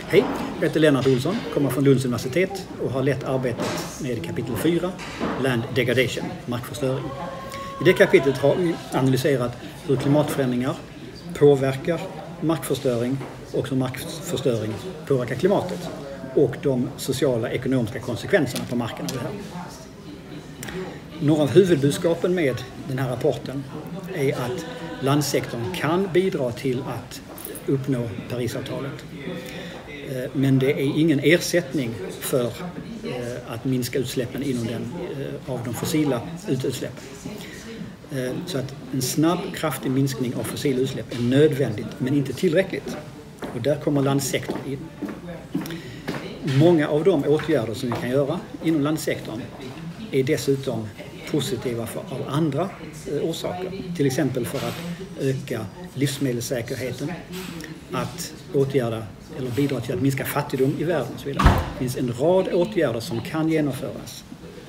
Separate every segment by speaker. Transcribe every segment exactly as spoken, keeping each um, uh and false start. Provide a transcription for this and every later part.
Speaker 1: Hej, jag heter Lennart Olsson, kommer från Lunds universitet och har lett arbetet med kapitel fyra, Land Degradation, markförstöring. I det kapitlet har vi analyserat hur klimatförändringar påverkar markförstöring och hur markförstöring påverkar klimatet och de sociala och ekonomiska konsekvenserna på marken av det här. Några av huvudbudskapen med den här rapporten är att landsektorn kan bidra till att uppnå Parisavtalet. Men det är ingen ersättning för att minska utsläppen inom den, av de fossila utsläppen. Så att en snabb, kraftig minskning av fossila utsläpp är nödvändigt men inte tillräckligt. Och där kommer landsektorn in. Många av de åtgärder som vi kan göra inom landsektorn är dessutom positiva för, av andra eh, orsaker. Till exempel för att öka livsmedelssäkerheten, att åtgärda eller bidra till att minska fattigdom i världen och så vidare. Det finns en rad åtgärder som kan genomföras.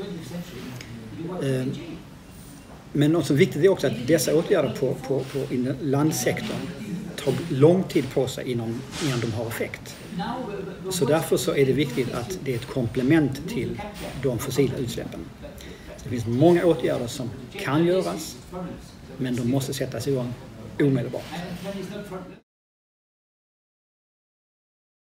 Speaker 1: Eh, men något som är viktigt är också att dessa åtgärder på, på, på inom landsektorn tar lång tid på sig innan, innan de har effekt. Så därför så är det viktigt att det är ett komplement till de fossila utsläppen. Det finns många åtgärder som kan göras, men de måste sättas igång omedelbart.